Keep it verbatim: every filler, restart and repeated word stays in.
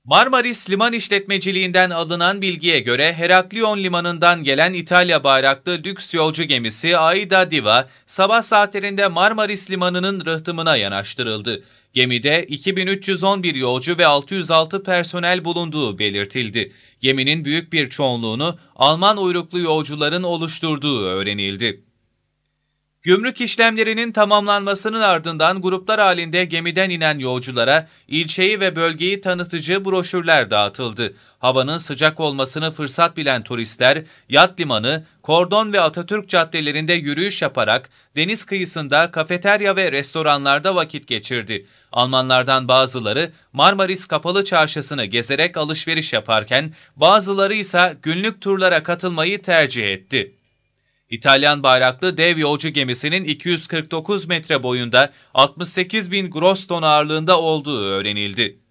Marmaris Liman İşletmeciliğinden alınan bilgiye göre Heraklion Limanı'ndan gelen İtalya bayraklı lüks yolcu gemisi Aida Diva sabah saatlerinde Marmaris Limanı'nın rıhtımına yanaştırıldı. Gemide iki bin üç yüz on bir yolcu ve altı yüz altı personel bulunduğu belirtildi. Geminin büyük bir çoğunluğunu Alman uyruklu yolcuların oluşturduğu öğrenildi. Gümrük işlemlerinin tamamlanmasının ardından gruplar halinde gemiden inen yolculara ilçeyi ve bölgeyi tanıtıcı broşürler dağıtıldı. Havanın sıcak olmasını fırsat bilen turistler yat limanı, Kordon ve Atatürk caddelerinde yürüyüş yaparak deniz kıyısında kafeterya ve restoranlarda vakit geçirdi. Almanlardan bazıları Marmaris Kapalı Çarşısı'nı gezerek alışveriş yaparken bazıları ise günlük turlara katılmayı tercih etti. İtalyan bayraklı dev yolcu gemisinin iki yüz kırk dokuz metre boyunda altmış sekiz bin gross ton ağırlığında olduğu öğrenildi.